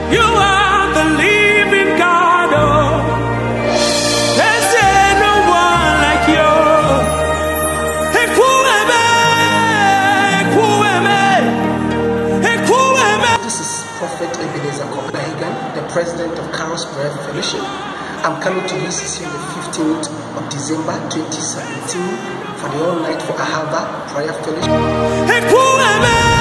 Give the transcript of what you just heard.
You are the living God, oh. There's no one like you. This is Pro.Ebenezer Hagan, the president of Chaos Prayer Fellowship. I'm coming to UCC on the 15th of December 2017 for the all night for AHAVA Prayer Fellowship.